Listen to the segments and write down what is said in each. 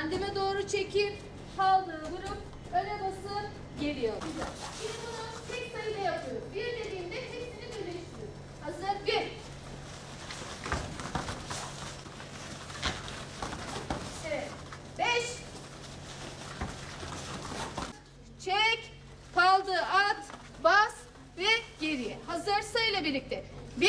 Kendime doğru çekip kaldığı vurup öne basıp geliyor. Güzel. Şimdi bunu tek sayıda yapıyoruz. Bir dediğimde hepsini birleştiriyoruz. Hazır. Bir. Evet. 5. Çek. Kaldı. At. Bas. Ve geriye. Hazır, sayıyla birlikte. 1.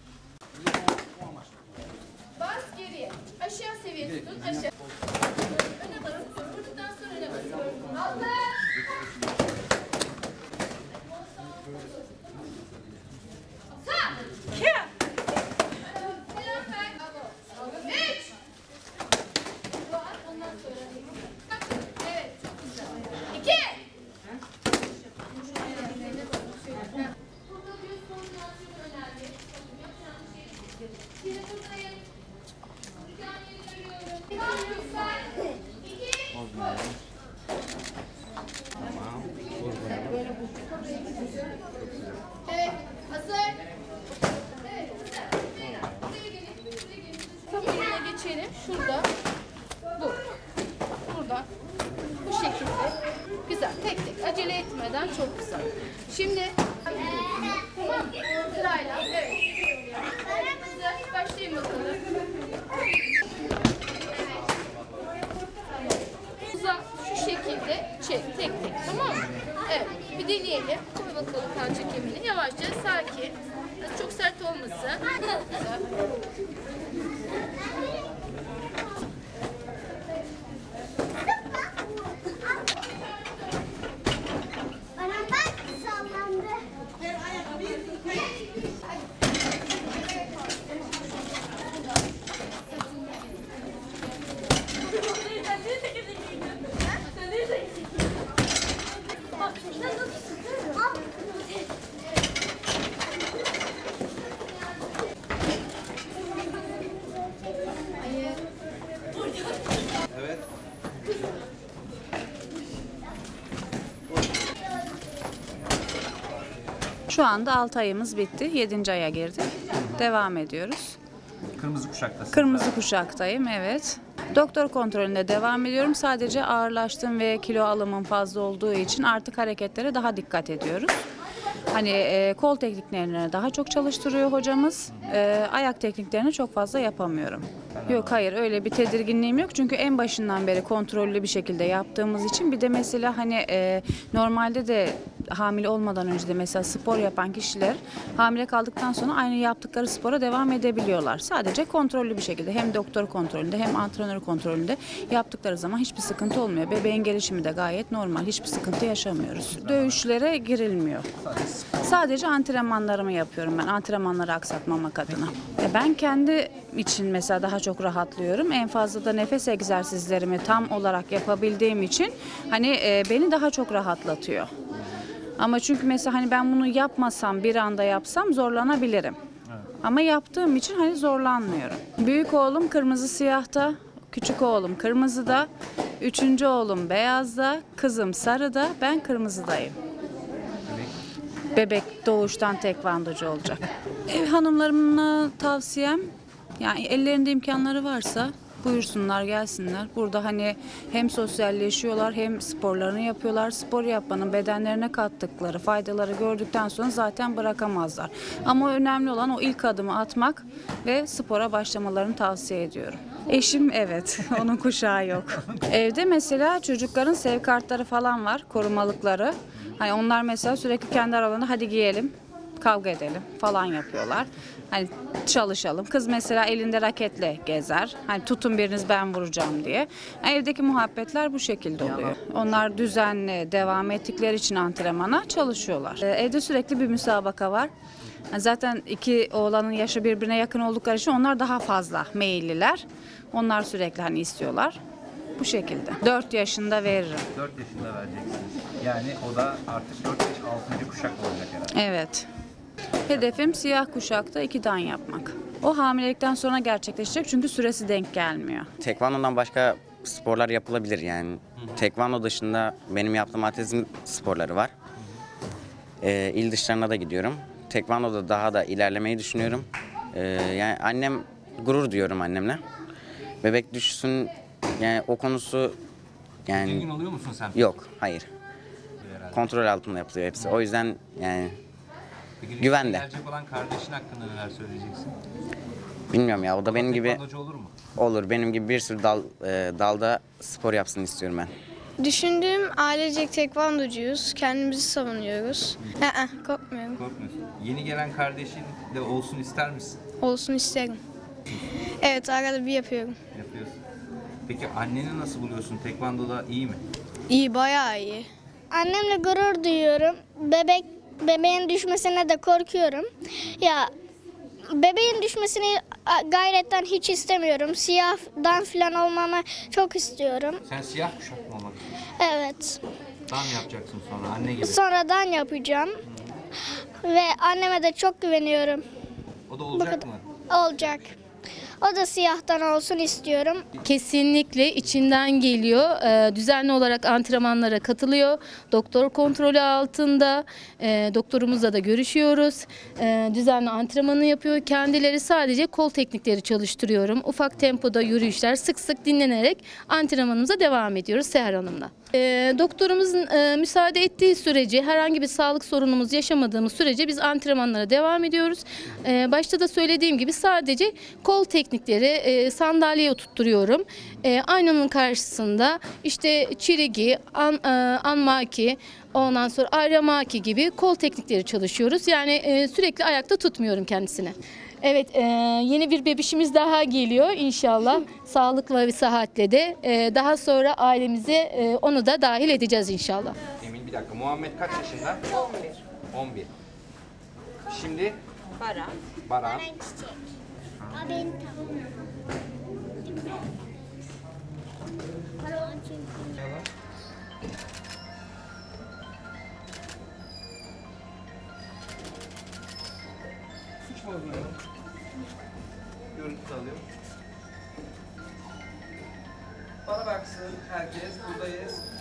Bas geriye. Aşağı seviye tutun. Aşağı. Öne basın. Vurduktan sonra öne basın. 6. Sağ. 2. Selam ver. 3. Ondan sonra. Evet, çok güzel. 2. Burada göz koordinasyonu önemli. Yapacağınız şey. Şimdi buradayım. Vuracağım yeri görüyorum. Biraz güzel. 2. Evet, hazır. Evet, güzel. Buraya gelin. Buraya gelin. Buraya geçelim. Şurada. Bu. Burada. Bu şekilde. Güzel. Tek tek. Acele etmeden çok güzel. Şimdi tamam mı? Sırayla. Evet. Hazır. Başlayın bakalım. Uzak şu şekilde çek. Tek tek. Tamam mı? Evet. Bir deneyelim. Koy bakalım kalça kemiğini. Yavaşça sakin. Çok sert olmasın. Güzel. Evet. Şu anda 6 ayımız bitti. 7. aya girdik. Devam ediyoruz. Kırmızı kuşaktasın. Kırmızı kuşaktayım, evet. Doktor kontrolünde devam ediyorum. Sadece ağırlaştım ve kilo alımım fazla olduğu için artık hareketlere daha dikkat ediyoruz. Hani kol tekniklerine daha çok çalıştırıyor hocamız. Ayak tekniklerini çok fazla yapamıyorum. Yok, hayır, öyle bir tedirginliğim yok. Çünkü en başından beri kontrollü bir şekilde yaptığımız için, bir de mesela hani normalde de hamile olmadan önce de mesela spor yapan kişiler hamile kaldıktan sonra aynı yaptıkları spora devam edebiliyorlar. Sadece kontrollü bir şekilde hem doktor kontrolünde hem antrenör kontrolünde yaptıkları zaman hiçbir sıkıntı olmuyor. Bebeğin gelişimi de gayet normal. Hiçbir sıkıntı yaşamıyoruz. Dövüşlere girilmiyor. Sadece antrenmanlarımı yapıyorum ben. Antrenmanları aksatmamak adına. Ben kendi için mesela daha çok rahatlıyorum. En fazla da nefes egzersizlerimi tam olarak yapabildiğim için hani beni daha çok rahatlatıyor. Ama çünkü mesela hani ben bunu yapmasam, bir anda yapsam zorlanabilirim. Evet. Ama yaptığım için hani zorlanmıyorum. Büyük oğlum kırmızı siyahta, küçük oğlum kırmızıda, üçüncü oğlum beyazda, kızım sarıda, ben kırmızıdayım. Bebek doğuştan tekvandocu olacak. Ev hanımlarına tavsiyem, yani ellerinde imkanları varsa buyursunlar, gelsinler. Burada hani hem sosyalleşiyorlar hem sporlarını yapıyorlar. Spor yapmanın bedenlerine kattıkları faydaları gördükten sonra zaten bırakamazlar. Ama önemli olan o ilk adımı atmak ve spora başlamalarını tavsiye ediyorum. Eşim, evet, onun kuşağı yok. Evde mesela çocukların sev kartları falan var, korumalıkları. Hani onlar mesela sürekli kendi aralarında hadi giyelim, kavga edelim falan yapıyorlar. Hani çalışalım. Kız mesela elinde raketle gezer. Hani tutun biriniz, ben vuracağım diye. Yani evdeki muhabbetler bu şekilde oluyor. Onlar düzenli devam ettikleri için antrenmana çalışıyorlar. Evde sürekli bir müsabaka var. Zaten iki oğlanın yaşı birbirine yakın oldukları için onlar daha fazla meyilliler. Onlar sürekli hani istiyorlar. Bu şekilde. 4 yaşında veririm. 4 yaşında vereceksiniz. Yani o da artık 4 yaş 6. kuşak olacak herhalde. Evet. Hedefim siyah kuşakta 2 dan yapmak. O hamilelikten sonra gerçekleşecek çünkü süresi denk gelmiyor. Tekvando'dan başka sporlar yapılabilir yani. Tekvando dışında benim yaptığım atletizm sporları var. İl dışlarına da gidiyorum. Tekvando'da daha da ilerlemeyi düşünüyorum. Yani gurur duyuyorum annemle. Bebek düşsün Yani o konusu yani Tedirgin oluyor musun sen? yok, hayır. Herhalde. Kontrol altında yapılıyor hepsi. O yüzden yani Peki güvende. gelecek olan kardeşin hakkında neler söyleyeceksin? bilmiyorum ya, o da benim gibi Tekvandocu olur mu? olur. Benim gibi bir sürü dalda spor yapsın istiyorum ben. Düşündüğüm ailecek tekvandocuyuz. Kendimizi savunuyoruz. Korkmuyorum. Korkmuyorsun. Yeni gelen kardeşin de olsun ister misin? Olsun isterim. Evet, arada bir yapıyorum. Yapıyorsun. Peki anneni nasıl buluyorsun? Tekvandoda iyi mi? İyi, bayağı iyi. Annemle gurur duyuyorum. Bebeğin düşmesine de korkuyorum. Ya bebeğin düşmesini gayretten hiç istemiyorum. Siyahdan falan olmamı çok istiyorum. Sen siyah kuşak mı olmak istiyorsun? Evet. Tam yapacaksın sonra anne gibi. Sonradan yapacağım. Ve anneme de çok güveniyorum. O da olacak mı? Olacak. O da siyahtan olsun istiyorum. Kesinlikle içinden geliyor. Düzenli olarak antrenmanlara katılıyor. Doktor kontrolü altında. Doktorumuzla da görüşüyoruz. Düzenli antrenmanı yapıyor. Kendileri sadece kol teknikleri çalıştırıyorum. Ufak tempoda yürüyüşler, sık sık dinlenerek antrenmanımıza devam ediyoruz Seher Hanım'la. Doktorumuzun müsaade ettiği sürece, herhangi bir sağlık sorunumuz yaşamadığımız sürece biz antrenmanlara devam ediyoruz. Başta da söylediğim gibi sadece kol teknikleri sandalyeye oturtturuyorum. Aynanın karşısında işte çirigi, anmaki, ondan sonra ayramaki gibi kol teknikleri çalışıyoruz. Yani sürekli ayakta tutmuyorum kendisini. Evet, yeni bir bebişimiz daha geliyor inşallah. Sağlıkla ve sıhhatle de. Daha sonra ailemize onu da dahil edeceğiz inşallah. Emin bir dakika. Muhammed kaç yaşında? 11. 11. Şimdi? Baran. Hiç bozmuyorum. Görüntü alıyorum. Bana baksın herkes. Buradayız.